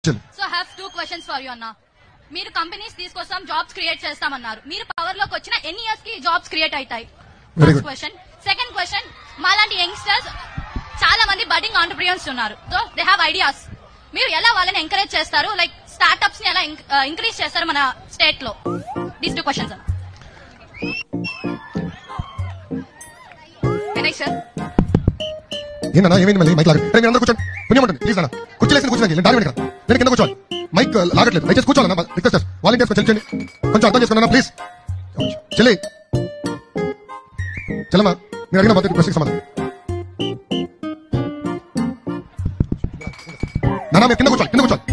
So I have 2 questions for you అన్న. మీరు companies తీసుకొస్తాం, జాబ్స్ క్రియేట్ చేస్తామన్నారు. మీరు పవర్ లోకి వచ్చిన ఎన్ని ఇయర్స్ కి జాబ్స్ క్రియేట్ అవుతాయి? First question. సెకండ్ క్వశ్చన్, మాలాంటి యంగ్స్టర్స్ చాలా మంది బడ్డింగ్ ఆంటర్‌ప్రెన్యూర్స్ ఉన్నారు. So they have ideas. మీరు ఎలా వాళ్ళని ఎంకరేజ్ చేస్తారు? లైక్ స్టార్ట్అప్స్ ని ఎలా ఇంక్రీజ్ చేస్తారు మన స్టేట్ లో? దీస్ 2 క్వశ్చన్స్ అన్న. వినయ్ సార్. ఏంటన్నా ఏమైంది మళ్ళీ? మైక్ లాగండి. మీరు అందరూ కూర్చోండి. పుణ్యం ఉంటుంది ప్లీజ్ అన్న. కుర్చీలేసి కూర్చోండి. నేను డాక్టర్ ఇక్కడ. నేను కింద కూర్చోవాలి. మైక్ లాగట్లేదు. దయచేసి కూర్చోవాలన్నా. రిక్వెస్ట్ వాలంటీర్స్ కొంచెం చేయండి. కొంచెం అర్థం చేసుకున్నా ప్లీజ్. చెల్లి చెల్లమ్మా, మీరు అడిగిన మొదటి ప్రశ్నకి సమాధానం. నాన్న మీరు కింద కూర్చోవాలి.